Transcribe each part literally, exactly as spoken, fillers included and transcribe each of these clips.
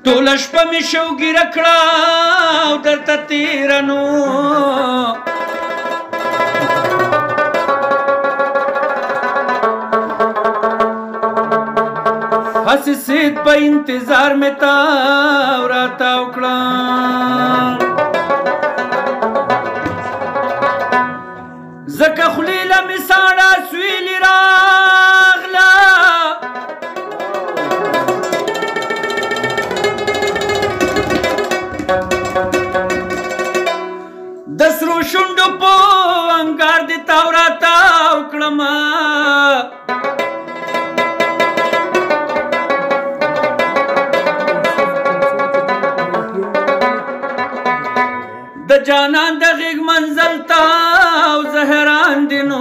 ټوله شپه مې شوګیره کړه او درته تېره نو هسې سید په انتظار مې تاو راتاو کړه ځکه خولې له مې ساړه سویلې راغله د سرو شونډو په انګار دې تاو راتاو کړمه د جانان د غېږ منزل ته او زه حیران دي نو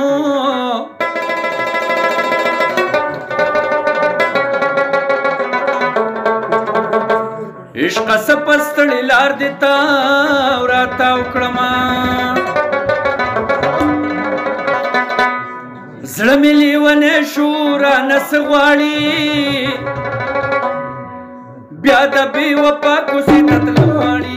عشقه څه په ستړې لار دې تاو راتاو کړمه زړه مې لیونی شو رانه څه غواړي بیا د بې وفا کوڅې ته تلل غواړي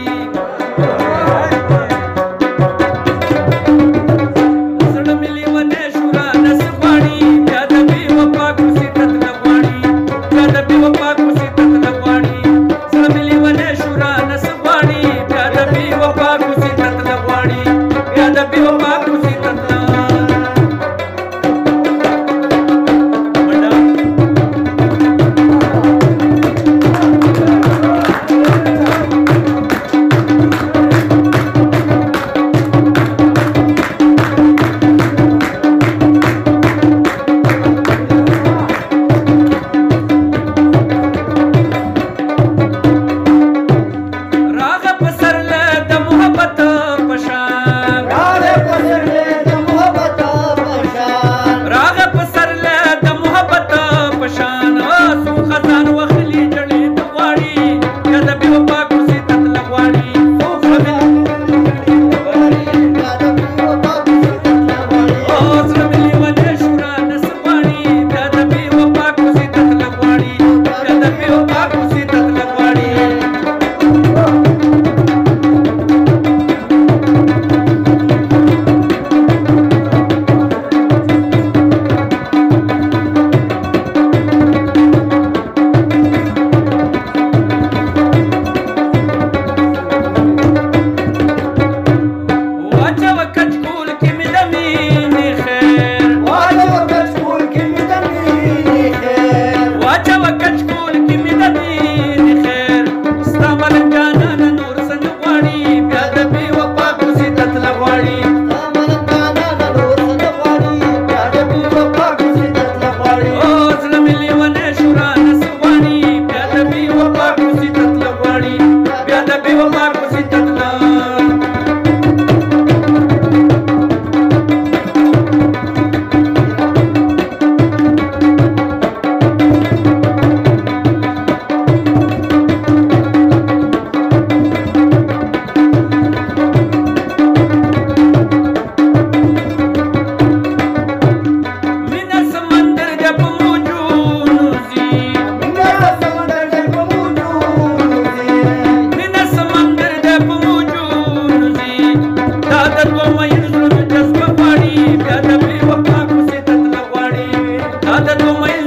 Ada tu mai